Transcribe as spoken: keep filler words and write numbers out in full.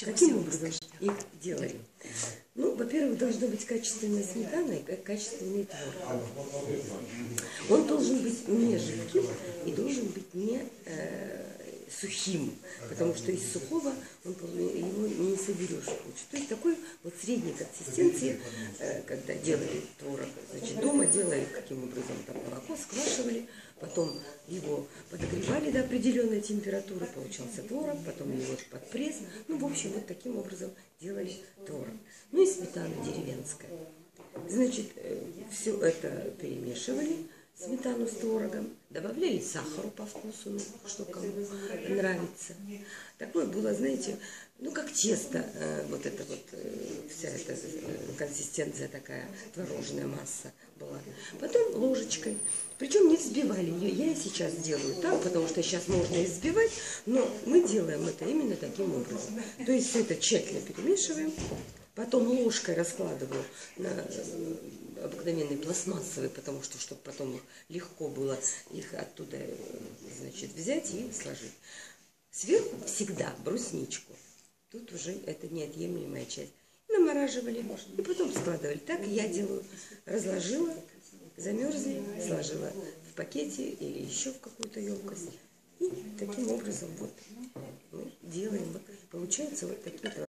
Каким образом их делали? Ну, во-первых, должна быть качественная сметана и качественный творог. Он должен быть не жидким и должен быть не э, сухим, потому что из сухого он, его не соберешь. То есть такой вот средней консистенции, э, когда делали творог, значит, дома делали каким образом, там молоко сквашивали, потом его подогревали до определенной температуры, получался творог, потом его под пресс. Ну, в общем, вот таким образом делали творог. Ну и сметана деревенская. Значит, все это перемешивали, сметану с творогом, добавляли сахару по вкусу, ну, что кому нравится. Такое было, знаете, ну как тесто, э, вот эта вот э, вся эта э, консистенция такая, творожная масса была. Потом ложечкой, причем не взбивали ее. Я и сейчас делаю так, потому что сейчас можно и взбивать, но мы делаем это именно таким образом. То есть все это тщательно перемешиваем. Потом ложкой раскладываю на обыкновенный пластмассовый, потому что, чтобы потом легко было их оттуда, значит, взять и сложить. Сверху всегда брусничку. Тут уже это неотъемлемая часть. Намораживали, и потом складывали. Так я делаю. Разложила, замерзли, сложила в пакете или еще в какую-то емкость. И таким образом вот мы делаем. Получаются вот такие